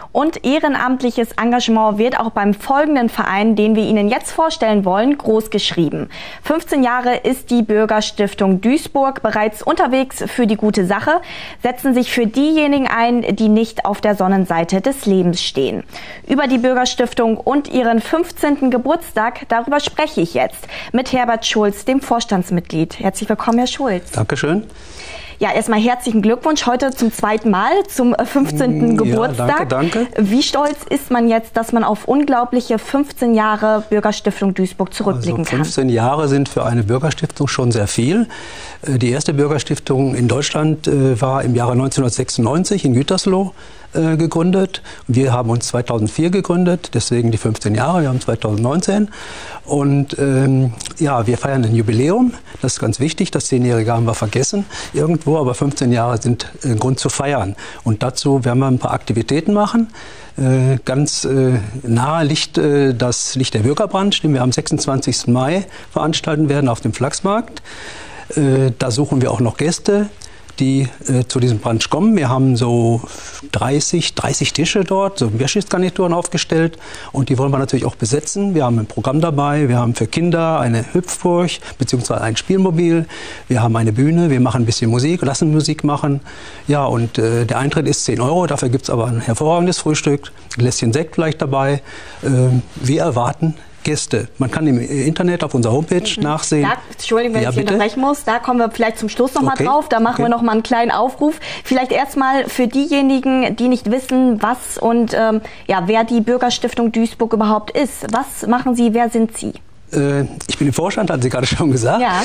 Und ehrenamtliches Engagement wird auch beim folgenden Verein, den wir Ihnen jetzt vorstellen wollen, groß geschrieben. 15 Jahre ist die Bürgerstiftung Duisburg bereits unterwegs für die gute Sache, setzen sich für diejenigen ein, die nicht auf der Sonnenseite des Lebens stehen. Über die Bürgerstiftung und ihren 15. Geburtstag, darüber spreche ich jetzt mit Herbert Schulz, dem Vorstandsmitglied. Herzlich willkommen, Herr Schulz. Dankeschön. Ja, erstmal herzlichen Glückwunsch heute zum zweiten Mal, zum 15. Geburtstag. Danke. Wie stolz ist man jetzt, dass man auf unglaubliche 15 Jahre Bürgerstiftung Duisburg zurückblicken kann? 15 Jahre sind für eine Bürgerstiftung schon sehr viel. Die erste Bürgerstiftung in Deutschland war im Jahre 1996 in Gütersloh gegründet. Wir haben uns 2004 gegründet, deswegen die 15 Jahre, wir haben 2019. Und ja, wir feiern ein Jubiläum, das ist ganz wichtig, das 10-Jährige haben wir vergessen irgendwo, aber 15 Jahre sind ein Grund zu feiern. Und dazu werden wir ein paar Aktivitäten machen. Ganz nahe liegt das Licht der Bürgerbrand, den wir am 26. Mai veranstalten werden auf dem Flachsmarkt. Da suchen wir auch noch Gäste, die zu diesem Brunch kommen. Wir haben so 30 Tische dort, so Bierschiffsgarnituren aufgestellt und die wollen wir natürlich auch besetzen. Wir haben ein Programm dabei, wir haben für Kinder eine Hüpfburg bzw. ein Spielmobil, wir haben eine Bühne, wir machen ein bisschen Musik, lassen Musik machen. Ja, und der Eintritt ist 10 €, dafür gibt es aber ein hervorragendes Frühstück, ein Gläschen Sekt vielleicht dabei. Wir erwarten Gäste. Man kann im Internet auf unserer Homepage nachsehen. Da, Entschuldigung, wenn ich unterbrechen muss, da kommen wir vielleicht zum Schluss noch mal drauf. Da machen wir noch mal einen kleinen Aufruf. Vielleicht erstmal für diejenigen, die nicht wissen, was und ja, wer die Bürgerstiftung Duisburg überhaupt ist. Was machen Sie, wer sind Sie? Ich bin im Vorstand, hatten Sie gerade schon gesagt. Ja.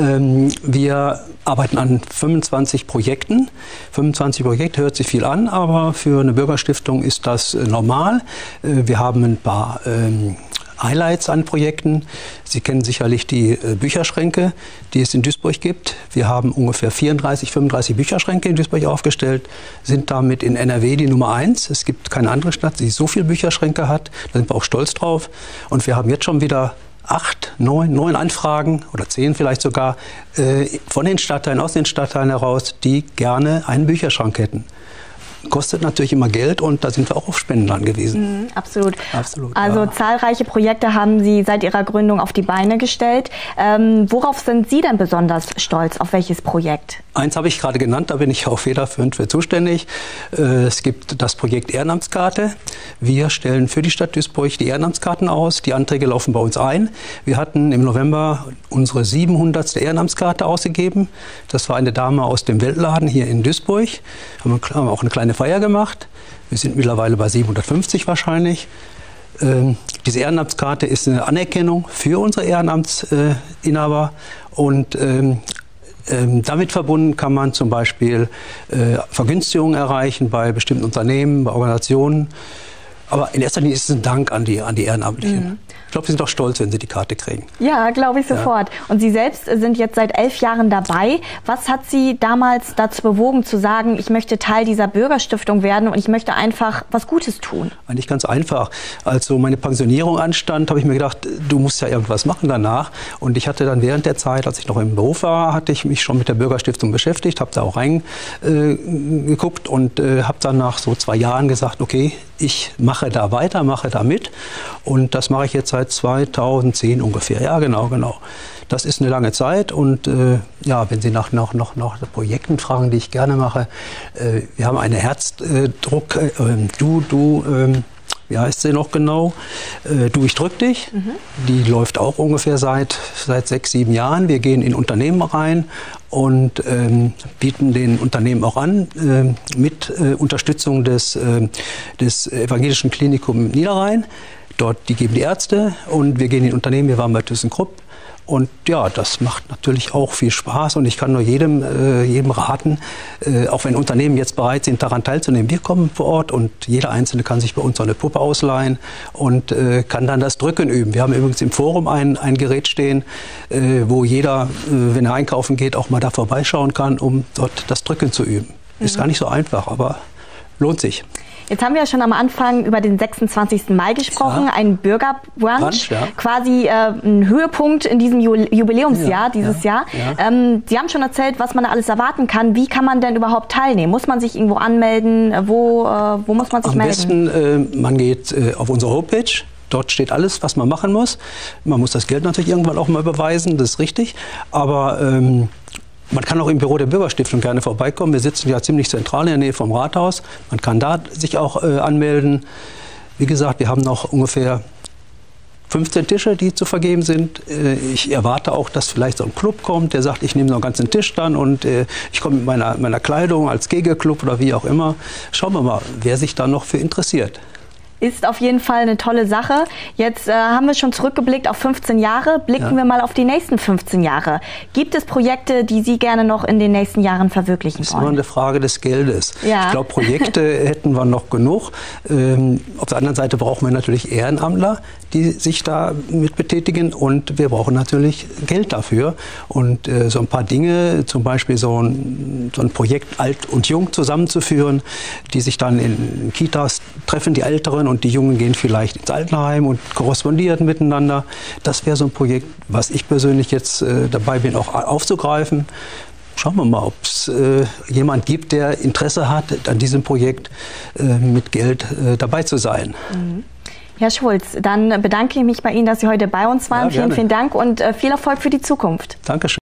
Wir arbeiten an 25 Projekten. 25 Projekte hört sich viel an, aber für eine Bürgerstiftung ist das normal. Wir haben ein paar Highlights an Projekten. Sie kennen sicherlich die Bücherschränke, die es in Duisburg gibt. Wir haben ungefähr 35 Bücherschränke in Duisburg aufgestellt, sind damit in NRW die Nummer 1. Es gibt keine andere Stadt, die so viele Bücherschränke hat. Da sind wir auch stolz drauf. Und wir haben jetzt schon wieder 9 Anfragen oder 10 vielleicht sogar von den Stadtteilen, aus den Stadtteilen heraus, die gerne einen Bücherschrank hätten. Kostet natürlich immer Geld und da sind wir auch auf Spenden angewiesen. Absolut. Also zahlreiche Projekte haben Sie seit Ihrer Gründung auf die Beine gestellt. Worauf sind Sie denn besonders stolz? Auf welches Projekt? Eins habe ich gerade genannt, da bin ich auch federführend für zuständig. Es gibt das Projekt Ehrenamtskarte. Wir stellen für die Stadt Duisburg die Ehrenamtskarten aus. Die Anträge laufen bei uns ein. Wir hatten im November unsere 700. Ehrenamtskarte ausgegeben. Das war eine Dame aus dem Weltladen hier in Duisburg. Haben auch eine kleine Feier gemacht. Wir sind mittlerweile bei 750 wahrscheinlich. Diese Ehrenamtskarte ist eine Anerkennung für unsere Ehrenamtsinhaber und damit verbunden kann man zum Beispiel Vergünstigungen erreichen bei bestimmten Unternehmen, bei Organisationen. Aber in erster Linie ist es ein Dank an die Ehrenamtlichen. Ich glaube, Sie sind auch stolz, wenn Sie die Karte kriegen. Ja, glaube ich sofort. Ja. Und Sie selbst sind jetzt seit 11 Jahren dabei. Was hat Sie damals dazu bewogen, zu sagen, ich möchte Teil dieser Bürgerstiftung werden und ich möchte einfach was Gutes tun? Eigentlich ganz einfach. Als so meine Pensionierung anstand, habe ich mir gedacht, du musst ja irgendwas machen danach. Und ich hatte dann während der Zeit, als ich noch im Beruf war, hatte ich mich schon mit der Bürgerstiftung beschäftigt, habe da auch reingeguckt und habe dann nach so 2 Jahren gesagt, okay, ich mache da weiter, mache da mit. Und das mache ich jetzt seit 2010 ungefähr. Ja, genau. Das ist eine lange Zeit. Und ja, wenn Sie nach Projekten fragen, die ich gerne mache, wir haben eine Herzdruck, wie heißt sie noch genau? Du, ich drück dich. Die läuft auch ungefähr seit 6, 7 Jahren. Wir gehen in Unternehmen rein und bieten den Unternehmen auch an, mit Unterstützung des Evangelischen Klinikum Niederrhein. Die geben die Ärzte und wir gehen in Unternehmen. Wir waren bei ThyssenKrupp. Und ja, das macht natürlich auch viel Spaß und ich kann nur jedem raten, auch wenn Unternehmen jetzt bereit sind, daran teilzunehmen. Wir kommen vor Ort und jeder Einzelne kann sich bei uns so eine Puppe ausleihen und kann dann das Drücken üben. Wir haben übrigens im Forum ein Gerät stehen, wo jeder, wenn er einkaufen geht, auch mal da vorbeischauen kann, um dort das Drücken zu üben. Ist gar nicht so einfach, aber lohnt sich. Jetzt haben wir ja schon am Anfang über den 26. Mai gesprochen, ein Bürgerbrunch, quasi ein Höhepunkt in diesem Jubiläumsjahr, dieses Jahr. Ja. Sie haben schon erzählt, was man da alles erwarten kann. Wie kann man denn überhaupt teilnehmen? Muss man sich irgendwo anmelden? Wo muss man sich melden? Am besten, man geht auf unsere Homepage. Dort steht alles, was man machen muss. Man muss das Geld natürlich irgendwann auch mal überweisen, das ist richtig. Aber man kann auch im Büro der Bürgerstiftung gerne vorbeikommen. Wir sitzen ja ziemlich zentral in der Nähe vom Rathaus. Man kann da sich auch anmelden. Wie gesagt, wir haben noch ungefähr 15 Tische, die zu vergeben sind. Ich erwarte auch, dass vielleicht so ein Club kommt, der sagt, ich nehme so einen ganzen Tisch dann und ich komme mit meiner Kleidung als Kegelclub oder wie auch immer. Schauen wir mal, wer sich da noch für interessiert. Ist auf jeden Fall eine tolle Sache. Jetzt haben wir schon zurückgeblickt auf 15 Jahre. Blicken wir mal auf die nächsten 15 Jahre. Gibt es Projekte, die Sie gerne noch in den nächsten Jahren verwirklichen wollen? Das ist immer eine Frage des Geldes. Ja. Ich glaube, Projekte hätten wir noch genug. Auf der anderen Seite brauchen wir natürlich Ehrenamtler, die sich da mit betätigen. Und wir brauchen natürlich Geld dafür. Und so ein paar Dinge, zum Beispiel so ein Projekt Alt und Jung zusammenzuführen, die sich dann in Kitas treffen, die Älteren, und die Jungen gehen vielleicht ins Altenheim und korrespondieren miteinander. Das wäre so ein Projekt, was ich persönlich jetzt dabei bin, auch aufzugreifen. Schauen wir mal, ob es jemand gibt, der Interesse hat, an diesem Projekt mit Geld dabei zu sein. Mhm. Herr Schulz, dann bedanke ich mich bei Ihnen, dass Sie heute bei uns waren. Ja, vielen Dank und viel Erfolg für die Zukunft. Dankeschön.